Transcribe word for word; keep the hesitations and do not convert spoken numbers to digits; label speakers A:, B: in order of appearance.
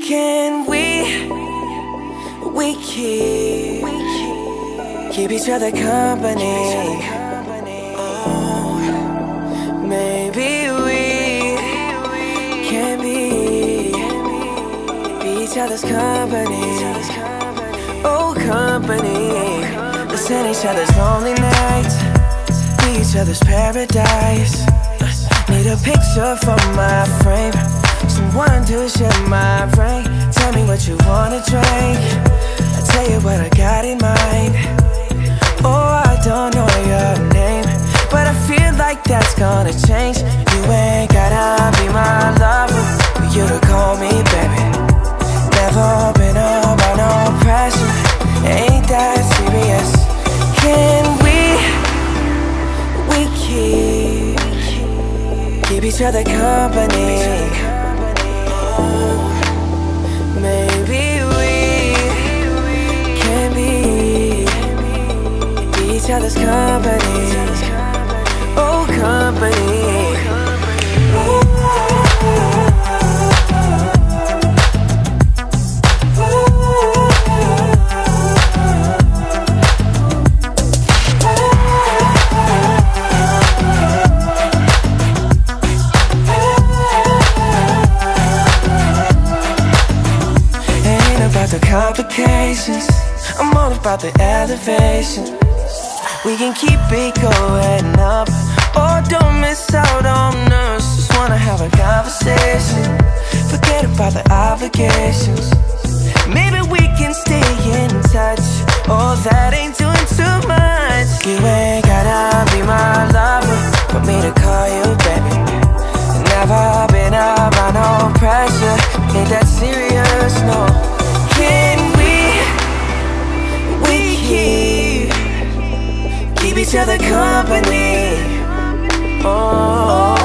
A: Can we, we keep, keep each other company? Oh, maybe we can be, be each other's company. Oh, company. Listen each other's lonely nights, be each other's paradise. Need a picture for my frame, someone to share my brain. Tell me what you wanna drink, I'll tell you what I got in mind. Oh, I don't know your name, but I feel like that's gonna change. You ain't gotta be my lover for you to call me baby. Never been under no pressure, ain't that serious. Can we, we keep, keep each other company? Oh, maybe we can be, be each other's company. Oh, company. The complications, I'm all about the elevation. We can keep it going up, or don't miss out on us. Just wanna have a conversation, forget about the obligations. Maybe we can stay in touch, oh that ain't doing too much. You ain't gotta be my lover for me to call you baby. Never been around no pressure, ain't that serious, no. Can we, we keep, keep each other company? Oh.